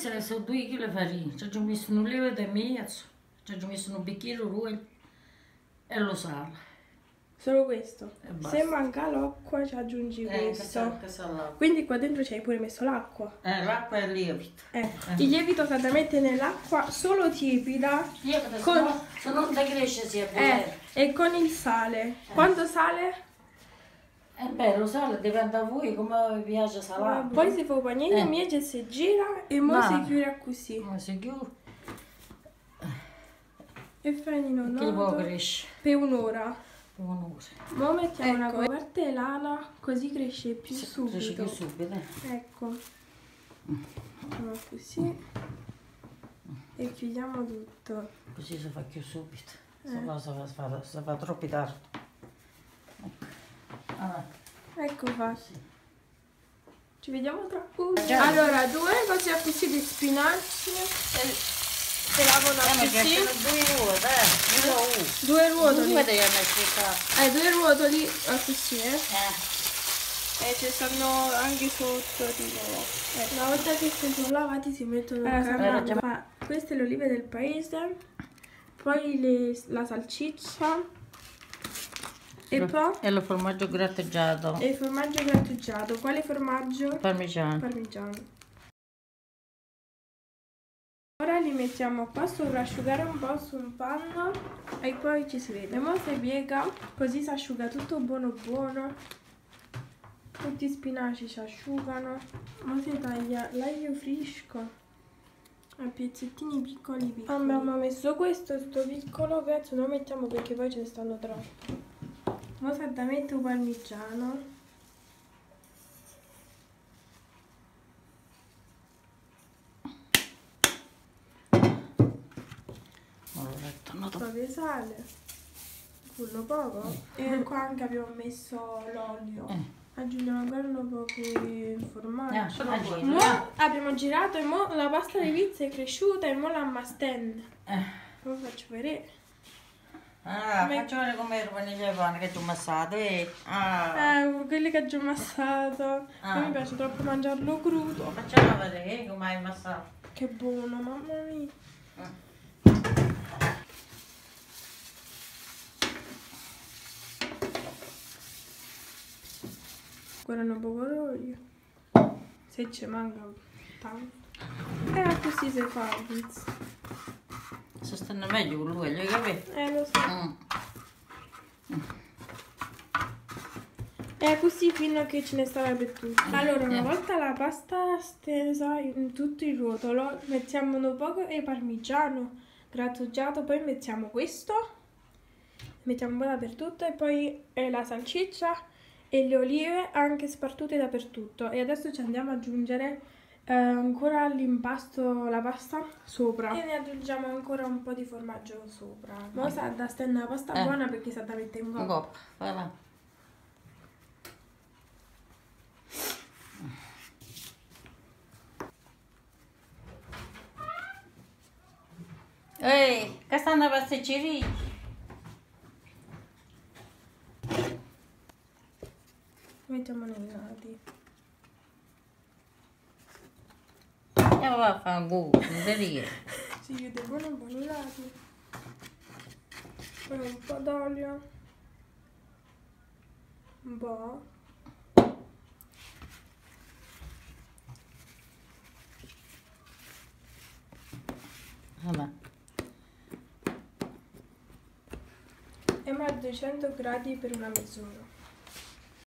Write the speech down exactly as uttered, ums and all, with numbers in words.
queste sono due chili di farina, ci ho messo un lievito e mezzo, ci ho messo un bicchiere d'olio e lo sale. Solo questo? basta. Se manca l'acqua ci aggiungi Eh, questo. che sa l'acqua. Quindi qua dentro ci hai pure messo l'acqua. Eh, l'acqua e il lievito. Eh. Eh. Il lievito sta da mettere nell'acqua solo tiepida. Lievito, Con- se no, se non ti cresce si è Eh, e con il sale. Quanto sale? Eh beh, lo sale dipende da voi come vi piace salato. Poi si fa un pagnino, Eh. miege si gira e mo Ma- si chiude così. Ma si chiude, E fai di che poi nonato cresce. per un'ora. Un'ora. Mo mettiamo una Ecco. cartellana così cresce più Si subito. cresce più subito. eh. Ecco. Facciamo così. E chiudiamo tutto. Così si fa più subito. Se Eh. no si fa, si fa, si fa troppo tardi. Ecco. Ah, Ecco fatto. sì. Ci vediamo tra poco. Già. Allora, due cose così di spinaci. E si lavano Eh, ma così. piacciono due ruote, eh. Due u. Due ruotoli. Due devi mettere Eh, due ruotoli eh, così, eh. eh. E ci stanno anche sotto, tipo. Eh, una volta che si sono lavati si mettono Era già- fa- queste le olive del paese, poi le- la salsiccia e poi E lo formaggio grattugiato. e il formaggio grattugiato. Quale formaggio? Parmigiano. Parmigiano. Ora li mettiamo qua sopra, asciugare un po' su un panno e poi ci si vede. Mo si piega, così si asciuga tutto buono buono. Tutti i spinaci si asciugano. Mo si taglia l'aglio fresco a pezzettini piccoli piccoli. Abbiamo messo questo, sto piccolo pezzo, lo mettiamo perché poi ce ne stanno troppi. Mo si da mettere un parmigiano. Non l'ho detto, no, Un po' di sale, quello poco. E qua anche abbiamo messo l'olio. Eh. Aggiungiamo ancora un po' di formaggio. Eh, aggiungi, Mo eh. abbiamo girato e mo la pasta di pizza è cresciuta e mo la mastende. Eh. Lo faccio vedere. Ah, Come- faccio vedere come il paniere di pane che ti ho massato. Eh. Ah. Eh, quelli che ho massato. Ah. A me piace troppo mangiarlo crudo. Facciamo vedere eh, come hai massato. Che buono, mamma mia. Eh. Guarda un po' d'olio. Se ci manca tanto. E così si fa la pizza. Se stanno meglio con lui, hai capito? Eh, lo so. Mm. E così fino a che ce ne sarà per tutti. Allora, una Eh. volta la pasta stesa in tutto il rotolo, mettiamo un po' di parmigiano grattugiato, poi mettiamo questo, mettiamo un po' dappertutto e poi eh, la salsiccia e le olive anche spartute dappertutto. E adesso ci andiamo ad aggiungere eh, ancora l'impasto, la pasta sopra. E ne aggiungiamo ancora un po' di formaggio sopra. Mo sa da stare una pasta Eh. buona perché sa da mettere in Un coppa. coppa, vai là. Ehi, che stanno pasticceria? Mettiamo nei lati. E va a fare un culo, non ti dire. Si chiude buono buono i lati. Poi un po' d'olio. Un po'. Vabbè. E ma a duecento gradi per una mezz'ora.